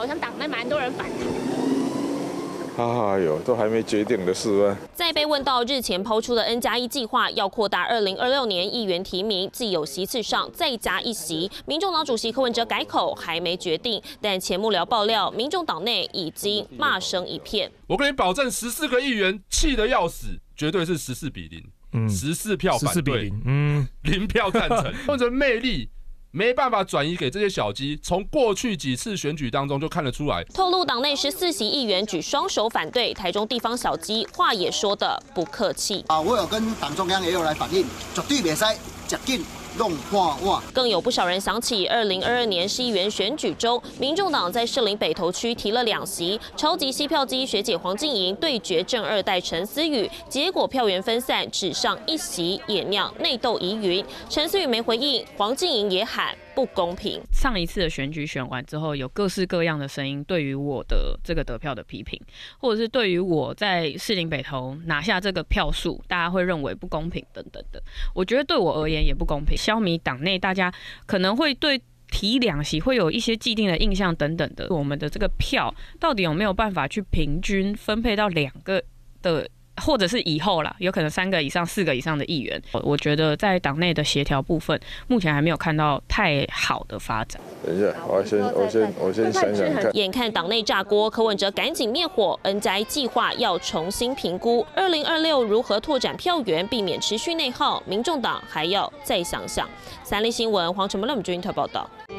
好像党内蛮多人反弹。 有都还没决定的事啊。 在被问到日前抛出的 N+1计划要扩大2026年议员提名，既有席次上再加一席，民众党主席柯文哲改口还没决定，但前幕僚爆料，民众党内已经骂声一片。 我跟你保证，14个议员气得要死，绝对是14-0，14票反对，0票赞成，或者魅力。没办法转移给这些小鸡，从过去几次选举当中就看得出来。 透露党内14席议员举双手反对，台中地方小鸡话也说得不客气。 我有跟党中央也有来反映，绝对袂使接近。 更有不少人想起2022年市议员选举中，民众党在士林北投区提了2席，超级吸票机学姐黄静莹对决正二代陈思宇，结果票源分散，只上1席，也酿内斗疑云。陈思宇没回应，黄静莹也喊不公平。 上一次的选举选完之后，有各式各样的声音对于我的这个得票的批评，或者是对于我在士林北投拿下这个票数，大家会认为不公平等等的。我觉得对我而言也不公平。消弭党内大家可能会对提2席会有一些既定的印象等等的，我们的这个票到底有没有办法去平均分配到2个的？或者是以后啦，有可能3个以上、4个以上的议员，我觉得在党内的协调部分，目前还没有看到太好的发展。 等一下，我先想想看。 眼看党内炸锅，柯文哲赶紧灭火 ，N+1计划要重新评估，2026如何拓展票源，避免持续内耗，民众党还要再想想。三立新闻黄成文、lâm俊特报道。